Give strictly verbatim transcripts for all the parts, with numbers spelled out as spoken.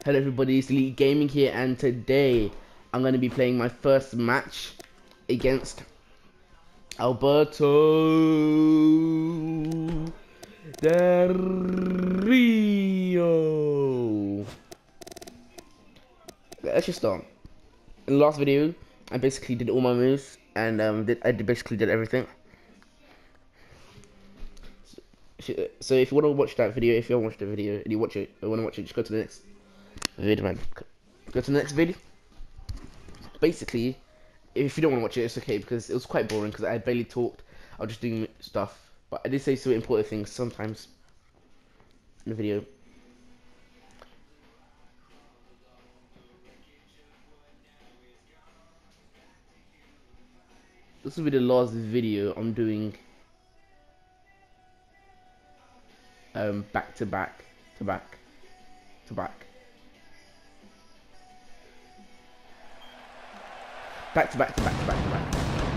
Hello everybody, it's Elite Gaming here, and today I'm going to be playing my first match against Alberto Del Rio. Let's just start. In the last video, I basically did all my moves, and um, did, I basically did everything. So, so if you want to watch that video, if you haven't watched the video and you watch it, or want to watch it, just go to the next video, man. Go to the next video. Basically, if you don't want to watch it, it's okay, because it was quite boring, because I barely talked. I was just doing stuff, but I did say some important things sometimes in the video. This will be the last video I'm doing um back to back to back to back back to back to back to back to back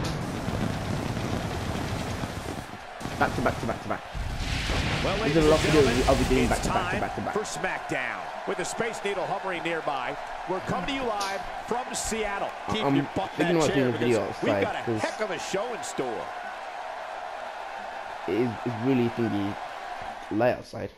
back to back to back to back. Well, These are the last videos I'll be doing back to back to back to back. For SmackDown, with the Space Needle hovering nearby, we're coming to you live from Seattle. Keep I'm your butt in thinking that about doing chair, a video because we've outside, got a heck of a show in store. It is it's really thingy light outside,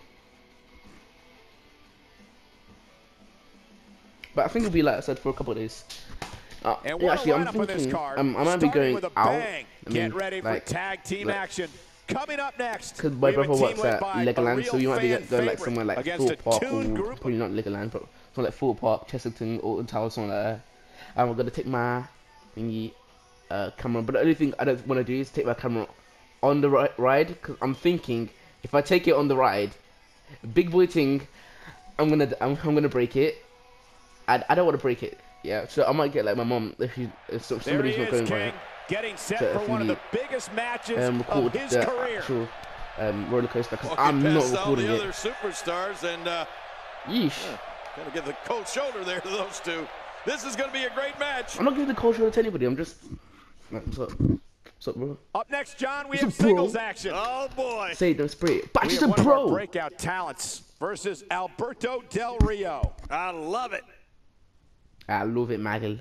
but I think it'll be light outside for a couple of days. Uh, And yeah, what actually, a I'm lineup on this thinking card, um, I might be starting going with a out. bang. I mean, Get ready like, for tag team like, action. Coming up next, because my we have a brother team works led at by a Legoland, so real you might be fan going like favorite somewhere like against Thorpe a Park, or tuned group. probably not Legoland, but somewhere like Thorpe Park, Chesterton, Alton Tower, somewhere like that. And we're gonna take my thingy uh, camera, but the only thing I don't want to do is take my camera on the ri ride, because I'm thinking if I take it on the ride, big boy thing, I'm gonna I'm, I'm gonna break it. I I don't want to break it. Yeah, so I might get like my mom if, she, if somebody's not going right. Getting set So for one of the biggest matches um, of his the career. actual um, roller coaster, because Walking I'm not past all recording the it. other superstars, and uh, Yeesh. yeah, gotta give the cold shoulder there to those two. This is gonna be a great match. I'm not giving the cold shoulder to anybody. I'm just like, what's up? What's up, bro? Up next, John, we What's have up, bro? singles action. Oh boy. Say don't spray it. But We just have a one of our bro. breakout talents versus Alberto Del Rio. I love it. I love it, Michael.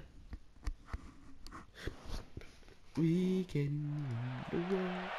We can the world.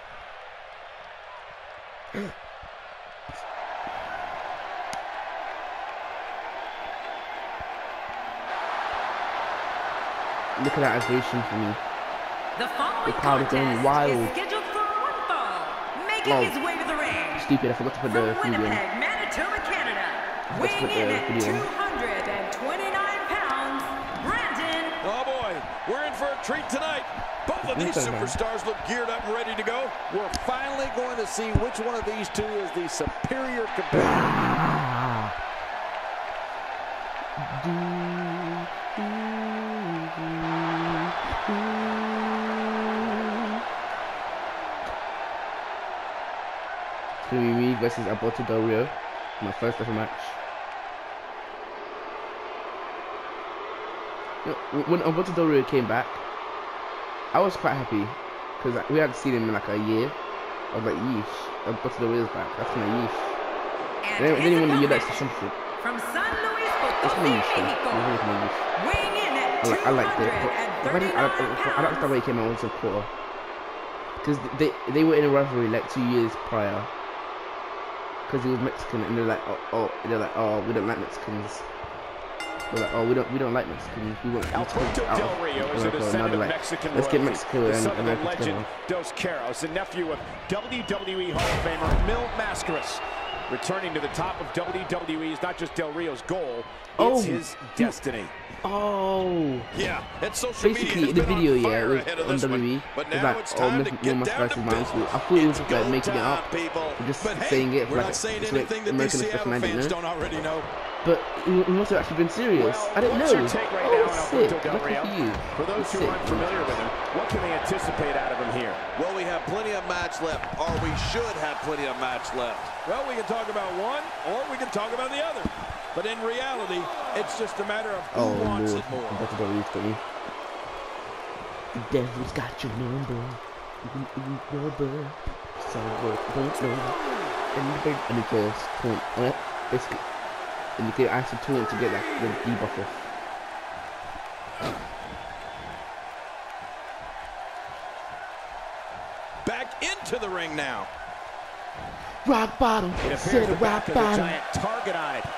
Look at that ovation for me. The following The crowd is going contest wild. is scheduled for one fall. Making Oh. his way to the ring Stupid, I forgot to put the from video in. Winnipeg, Manitoba, Canada. Let's Weighing put the in at video in. two hundred twenty-nine pounds, Brandon. Oh boy, we're in for a treat tonight. Both of these Okay, man. superstars look geared up and ready to go. We're finally going to see which one of these two is the superior competitor. It's gonna be me versus Alberto Del Rio, my first ever match. You know, when Alberto Del Rio came back, I was quite happy, because we hadn't seen him in like a year. I was like, yeesh, Alberto Del Rio's back. That's kind of yeesh. And Then, then his when the year opponent that's the championship, from San Luis it's kind of Potosí, yeesh though. Mexico. It's really kind of yeesh. Weighing in at I two like, I liked it, hundred but I didn't, I, I, I, I liked the way he came out with a quarter, because they they were in a rivalry like two years prior, because he was Mexican, and they're like, oh, oh, they're like, oh, we don't like Mexicans. They're like, oh, we don't we don't like Mexicans. We want Mexicans Alberto out Del of Rio is a America. And now descendant they're of like, Mexican let's get royalty. Mexico The and son of the America legend together. Dos Caros, the nephew of W W E Hall of Famer Mil Mascaras. Returning to the top of W W E is not just Del Rio's goal, it's Oh. his destiny. Oh, Yeah, and social media basically has the been video, on yeah, fire was ahead of on this W W E. one. But It's now like, it's oh, time Miss to Mil get down Mascaras to is mine. business. I thought it was It's like go making it time, up, people. for just But hey, saying it. For we're like, not saying it's like anything that these American Seattle express fans man, don't already know. But he, he must have actually been serious. Well, I didn't what's know. your take right oh, now on sick. Alberto Del Lucky Rio? for you. For those who Sick. aren't familiar with him, what can they anticipate out of him here? Well, we have plenty of match left, or we should have plenty of match left. Well, we can talk about one, or we can talk about the other. But in reality, it's just a matter of who Oh wants Lord, it more. Alberto Del Rio's got me. The devil's got your number. Ooh, ooh, rubber. So what don't know. And the big and the girls point on it. Basically. And you can actually taunt to get that the debuff off. Back into the ring now. Rock bottom. It appears Said the rock back of the bottom. Giant target on it.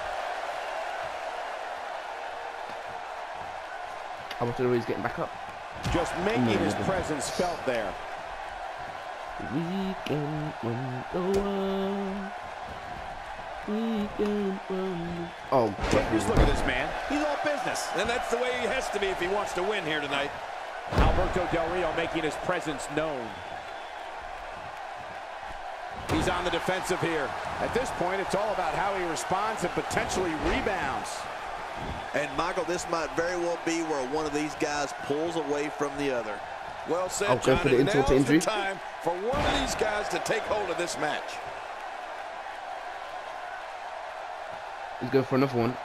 I want to know he's getting back up. Just making No, his no, no. presence felt there. Weekend wonderland. Weekend wonderland. Oh, Just look at this man. He's all business. And that's the way he has to be if he wants to win here tonight. Alberto Del Rio making his presence known. He's on the defensive here. At this point, it's all about how he responds and potentially rebounds. And Michael, this might very well be where one of these guys pulls away from the other. Well said, I'll go John. for the And insult to now's the injury. time for one of these guys to take hold of this match. He's going for another one.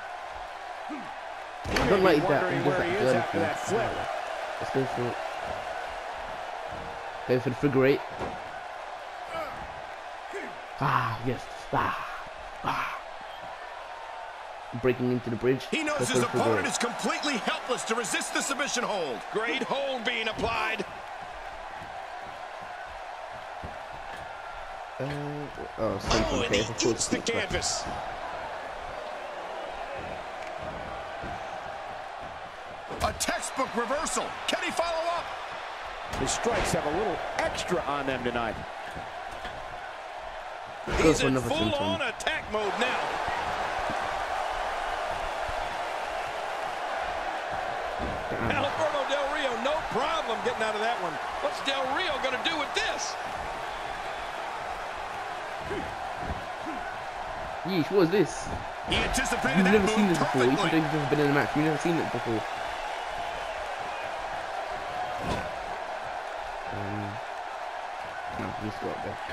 I don't like that. He does that dirty After that thing. flip. Let's go for it. Go for the figure eight. Ah, yes. Ah, ah. Breaking into the bridge. He knows Go for his the figure opponent eight. is completely helpless to resist the submission hold. Great hold being applied. Uh, oh, something. Oh, and Okay, he of course eats the it's back. canvas. A textbook reversal. Can he follow up? His strikes have a little extra on them tonight. Go He's for in another full-on Simpson. attack mode now. Alberto Del Rio, no problem getting out of that one. What's Del Rio going to do with this? Yeesh, what is this? He anticipated You've that never move seen this before. Even though perfectly. you've never been in a match, you've never seen it before. Um, no, he's got there.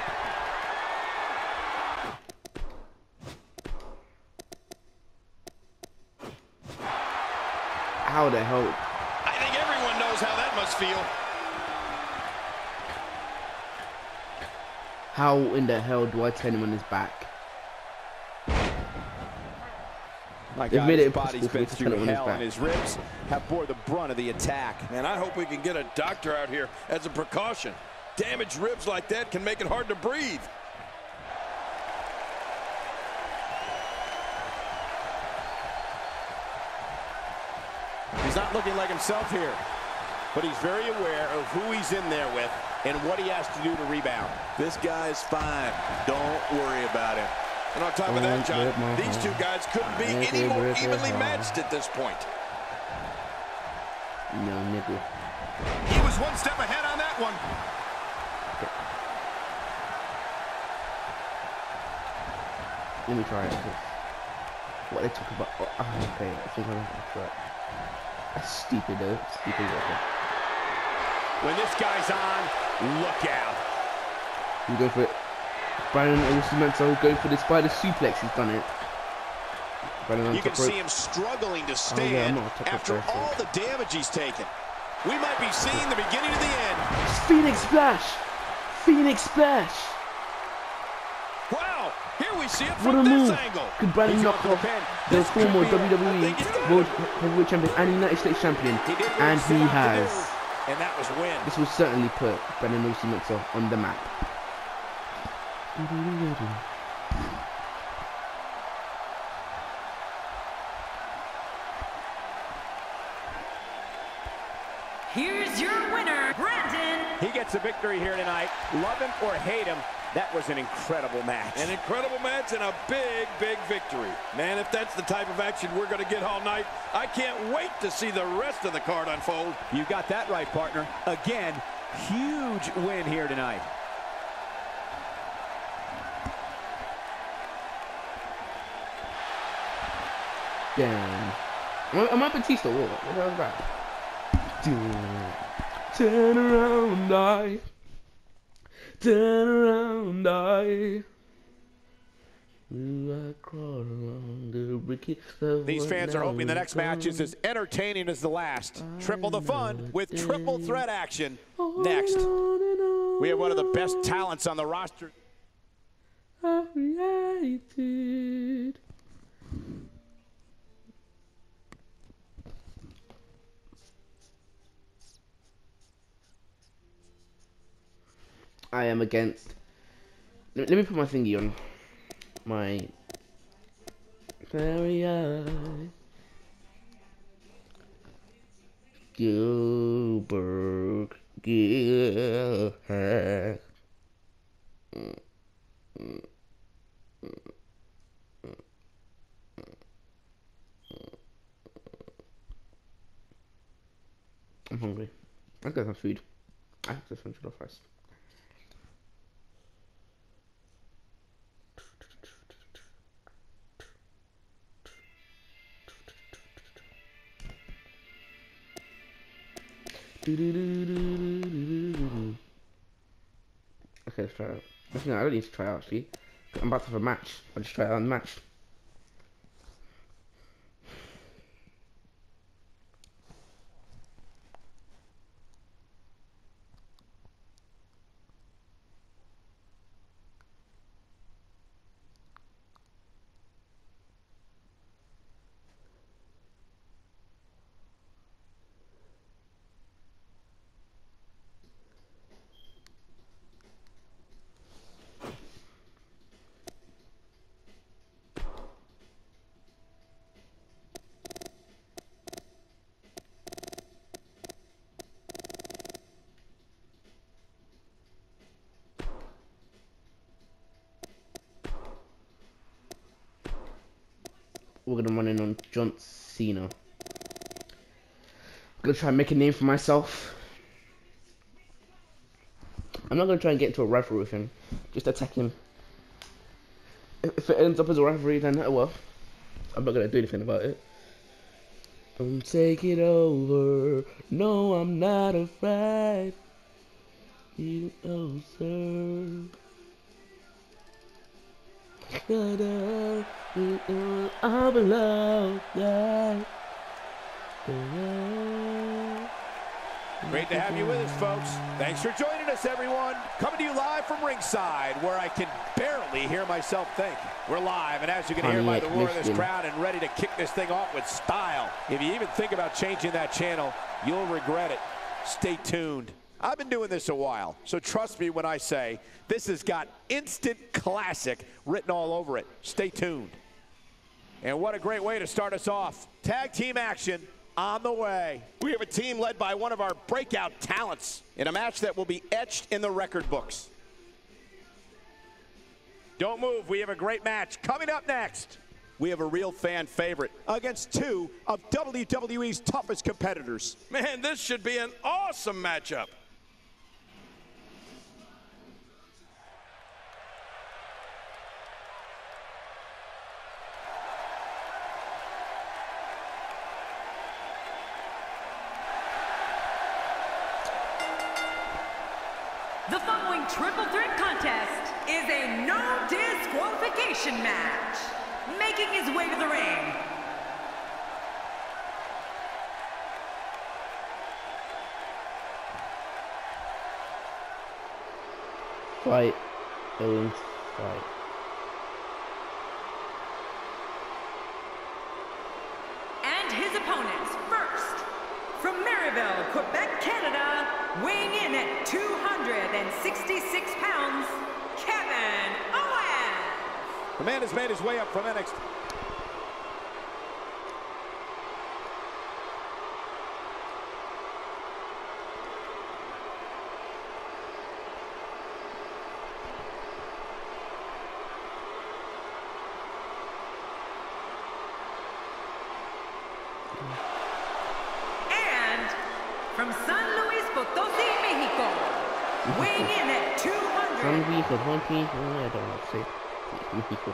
How the hell? I think everyone knows how that must feel. How in the hell do I turn him on his back? My They've God, made his it body's impossible for been me to through turn it on his hell, back. and his ribs have bore the brunt of the attack. And I hope we can get a doctor out here as a precaution. Damaged ribs like that can make it hard to breathe. He's not looking like himself here, but he's very aware of who he's in there with and what he has to do to rebound. This guy's fine. Don't worry about him. And on top of that, John, Don't break my these two heart. guys couldn't be Don't any more break my evenly heart. matched at this point. No, nigga. He was one step ahead on that one. Let me try it. What they talk about? Oh, ah, okay, I think I'm right. That's stupid though. Stupid. Okay. When this guy's on, look out. You go for it. Brandon Osumenso going for the spider suplex. He's done it. Brandon on You can top rope. see him struggling to Oh, yeah, stand I'm not a top after rope person. all the damage he's taken. We might be seeing the beginning of the end. Phoenix Splash! Phoenix Splash! Wow, here we see it What from a this move! angle. Could Brandon He's knock off to the off pin. the This could former be W it. W I E think he's got World it. Heavyweight Champion and United States Champion? He did what And set he out to has. do, and that was win. This will certainly put Brandon Osumenso on the map. Here's your winner, Brandon. He gets a victory here tonight. Love him or hate him, that was an incredible match. An incredible match and a big, big victory. Man, if that's the type of action we're going to get all night, I can't wait to see the rest of the card unfold. You got that right, partner. Again, huge win here tonight. Damn. Am I, am I Batista? What? What the hell is that? Turn around, I. Turn around, I. I crawl along the rickety. These fans are hoping the next match is as entertaining as the last. Triple the fun with triple threat action next. We have one of the best talents on the roster. I reacted. I am against. Let, let me put my thingy on. My very eye. Gilbert Gilbert. I'm hungry. I'll get some food. I have to finish it off first. Okay, let's try it out. Actually, no, I don't need to try it out, actually. I'm about to have a match. I'll just try it out in the match. We're gonna run in on John Cena. I'm gonna try and make a name for myself. I'm not gonna try and get into a rivalry with him. Just attack him. If it ends up as a rivalry, then oh well. I'm not gonna do anything about it. Don't take it over. No, I'm not afraid. You know, sir. Da-da, I'm in love, yeah. Great to have you with us, folks. Thanks for joining us, everyone. Coming to you live from ringside, where I can barely hear myself think. We're live, and as you can hear by the roar of this crowd, and ready to kick this thing off with style. If you even think about changing that channel, you'll regret it. Stay tuned. I've been doing this a while, so trust me when I say this has got instant classic written all over it. Stay tuned. And what a great way to start us off. Tag team action on the way. We have a team led by one of our breakout talents in a match that will be etched in the record books. Don't move. We have a great match coming up next. We have a real fan favorite against two of W W E's toughest competitors. Man, this should be an awesome matchup. The following triple threat contest is a no disqualification match. Making his way to the ring, Fight. Owens. Fight. and his opponents. First, from Maryville, Quebec, Canada, weighing in at two hundred sixty-six pounds, Kevin Owens. The man has made his way up from N X T. And from San Luis Potosí, Mexico, weighing in at two hundred. San Luis Potosí. I don't know what to say. Mexico.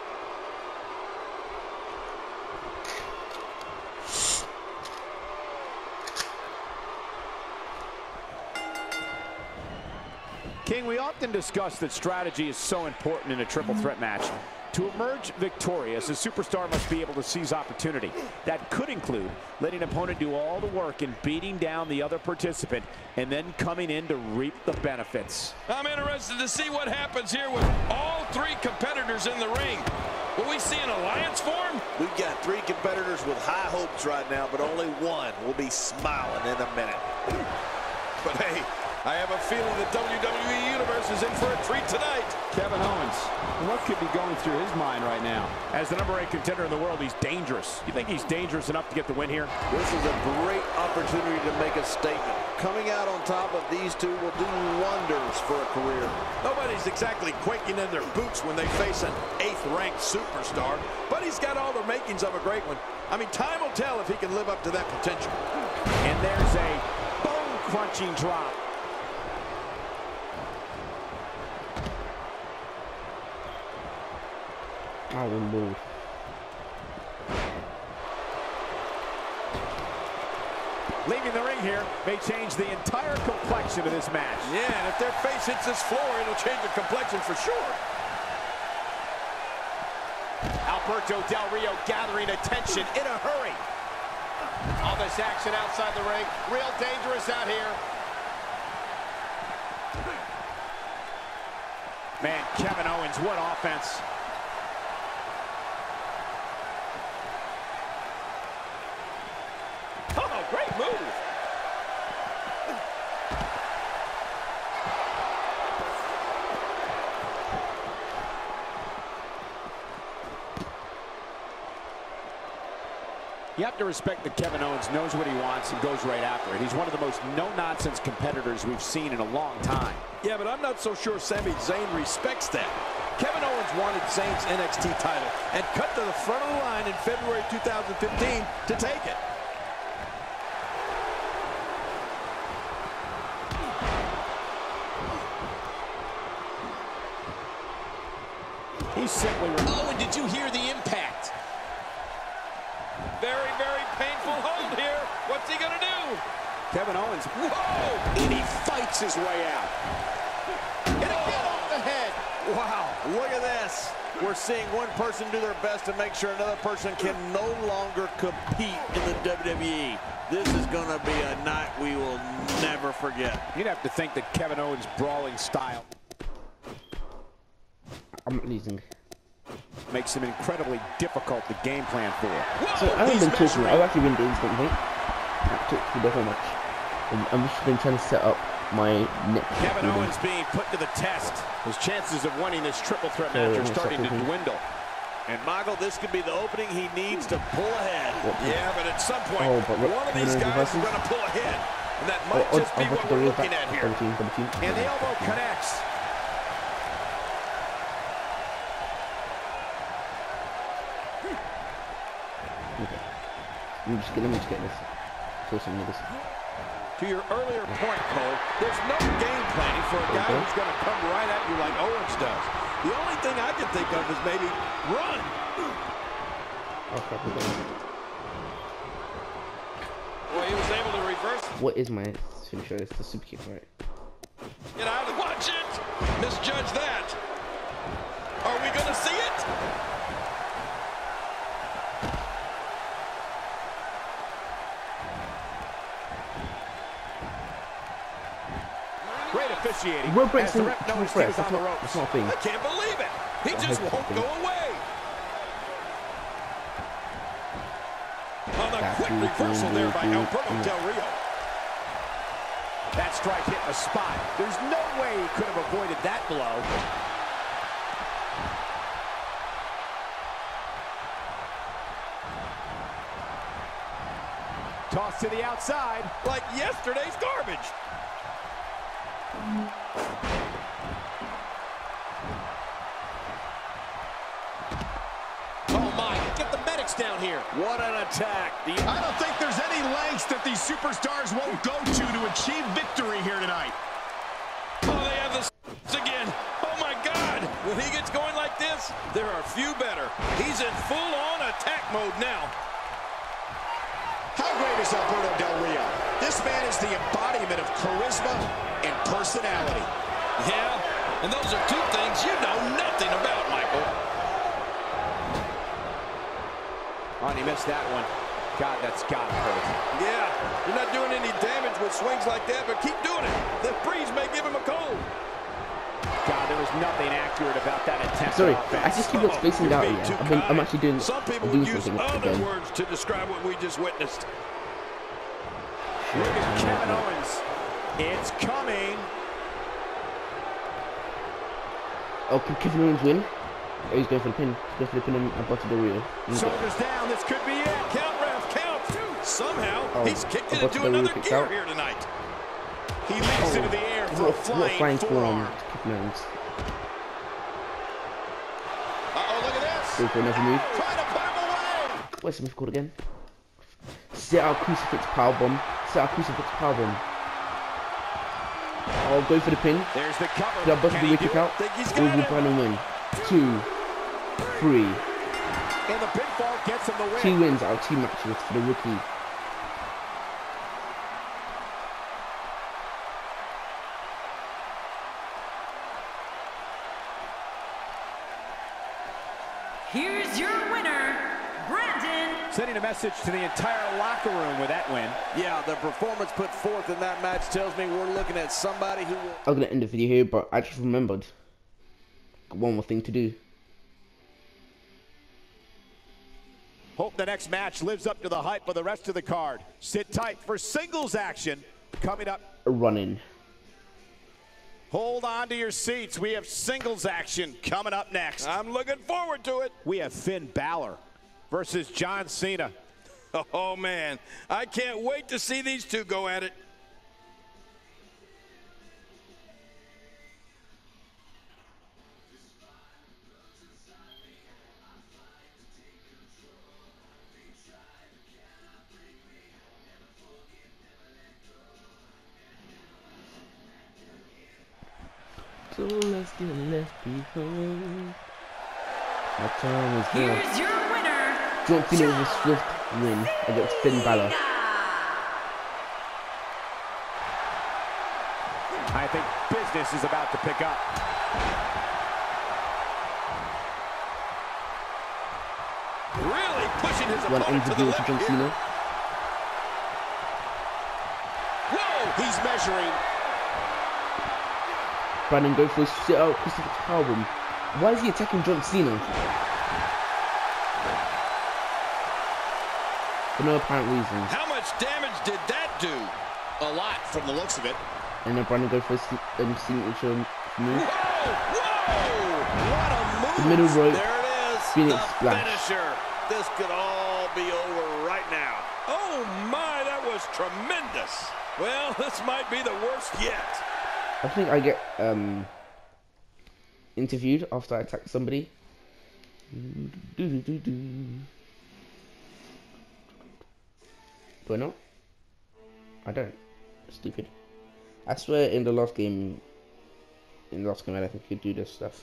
King, we often discuss that strategy is so important in a triple threat match. To emerge victorious, a superstar must be able to seize opportunity. That could include letting an opponent do all the work and beating down the other participant, and then coming in to reap the benefits. I'm interested to see what happens here with all three competitors in the ring. Will we see an alliance form? We've got three competitors with high hopes right now, but only one will be smiling in a minute. But hey, I have a feeling the W W E Universe is in for a treat tonight. Kevin Owens, what could be going through his mind right now? As the number eight contender in the world, he's dangerous. You think he's dangerous enough to get the win here? This is a great opportunity to make a statement. Coming out on top of these two will do wonders for a career. Nobody's exactly quaking in their boots when they face an eighth-ranked superstar, but he's got all the makings of a great one. I mean, time will tell if he can live up to that potential. And there's a bone-crunching drop. I will move. Leaving the ring here may change the entire complexion of this match. Yeah, and if their face hits this floor, it'll change the complexion for sure. Alberto Del Rio gathering attention in a hurry. All this action outside the ring, real dangerous out here. Man, Kevin Owens, what offense. Oh, great move. You have to respect that Kevin Owens knows what he wants and goes right after it. He's one of the most no-nonsense competitors we've seen in a long time. Yeah, but I'm not so sure Sami Zayn respects that. Kevin Owens wanted Zayn's N X T title and cut to the front of the line in February two thousand fifteen to take it. He's simply... Oh, and did you hear the impact? Very, very painful hold here. What's he going to do? Kevin Owens, whoa! And he fights his way out. And again off the head. Wow, look at this. We're seeing one person do their best to make sure another person can no longer compete in the W W E. This is going to be a night we will never forget. You'd have to think that Kevin Owens' brawling style I'm not losing. makes him incredibly difficult to game plan for. So I haven't been talking. I've actually been doing something. I've talked to the whole much. And I've just been trying to set up my next. Kevin Owens being put to the test. His chances of winning this triple threat match are starting to dwindle. And Michael, this could be the opening he needs to pull ahead. Yeah, but at some point, oh, but one of these guys is going to pull ahead. And that might oh, just be oh, what we're looking at here. Team, team. And the elbow connects. Okay. Let me just get, let me just get this. Show some niggas. To your earlier point, Cole, there's no game planning for a guy okay. who's going to come right at you like Owens does. The only thing I can think of is maybe run. Oh, crap, Well, he was able to reverse. what is my finisher? It's the super kick, right? Get out and watch it. Misjudge that. Are we going to see it? Great officiating. Will breaks as the in ref triple noticed threat. he was That's on the not, ropes. that's not a thing. I can't believe it. He I just hope won't so. go away. On a That's quick good, reversal good, there by good, Alberto good. Del Rio. That strike hit the spot. There's no way he could have avoided that blow. Toss to the outside. Like yesterday's garbage. Oh my, get the medics down here. What an attack. The I don't think there's any lengths that these superstars won't go to to achieve victory here tonight. Oh, they have this again. Oh, my God. When he gets going like this, there are few better. He's in full-on attack mode now. How great is Alberto Del Rio? This man is the embodiment of charisma and personality. Yeah, and those are two things you know nothing about, Michael. Oh, and he missed that one. God, that's gotta hurt. Yeah, you're not doing any damage with swings like that, but keep doing it. The breeze may give him a cold. God, there was nothing accurate about that attempt. Sorry, offense. I just keep on spacing You're out being here. too I've been, I'm kind. actually doing, Some people doing would use something other again. words to describe what we just witnessed. Look at Kevin Owens. It's coming. Oh, can Kevin Owens win? Oh, he's going for the pin. He's going for the pin on Alberto Del Rio. Shoulders down. This could be it. Count, ref, count. Somehow, oh, he's kicked it Alberto into Del Rio another kicks gear out. here tonight. He leaps Oh, into the air for what, a what flying flying forearm forearm. to Kevin Owens. Uh-oh, look at this. Go for another move. Trying to put him away. What's the move called again? Set out crucifix powerbomb. Set out crucifix powerbomb. Oh, go for the pin. There's the cover. Did Alberto Can Del he Rio do kick it? out? Think he's Or got will it. Brandon win? Two, three. And the pinfall gets him the win. Two wins out of two matches for the rookie. Here's your winner, Brandon. Sending a message to the entire locker room with that win. Yeah, the performance put forth in that match tells me we're looking at somebody who will... I'm gonna end the video here, but I just remembered. Got one more thing to do. Hope the next match lives up to the hype of the rest of the card. Sit tight for singles action coming up. A run-in. Hold on to your seats. We have singles action coming up next. I'm looking forward to it. We have Finn Balor versus John Cena. Oh, man. I can't wait to see these two go at it. So let's get left behind. My time is here. Here's your winner, John Cena with a swift win against Finn Balor. I think business is about to pick up. Really pushing his One opponent to the interview with left John here. Cena. Whoa! He's measuring. Brandon go for a sit out crucifix powerbomb. Why is he attacking John Cena? For no apparent reason. How much damage did that do? A lot from the looks of it. And then Brandon go for a sn- um, signature move. Whoa! Whoa! What a move! The middle rope. There it is, Phoenix the Splash. finisher. This could all be over right now. Oh my, that was tremendous. Well, this might be the worst yet. I think I get um interviewed after I attack somebody. Do I not? I don't. Stupid. I swear in the last game, in the last game I don't think you could do this stuff.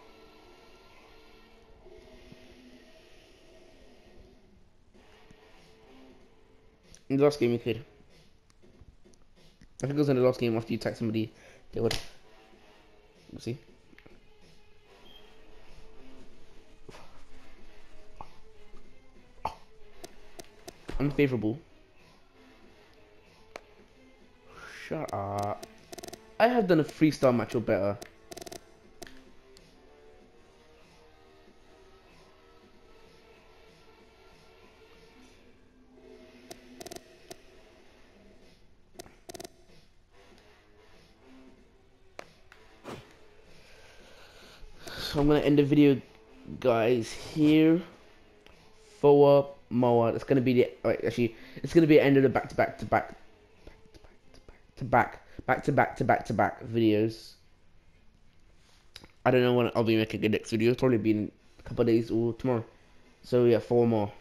In the last game you could. I think it was in the last game after you attack somebody, they would. Let's see. Unfavorable. Shut up. I have done a freestyle match or better. So I'm gonna end the video, guys, here. Foa Moa. It's gonna be the wait, actually it's gonna be the end of the back to back to back to back back to back to back to back videos. I don't know when I'll be making the next video. It'll probably be in a couple of days or tomorrow. So yeah, four more.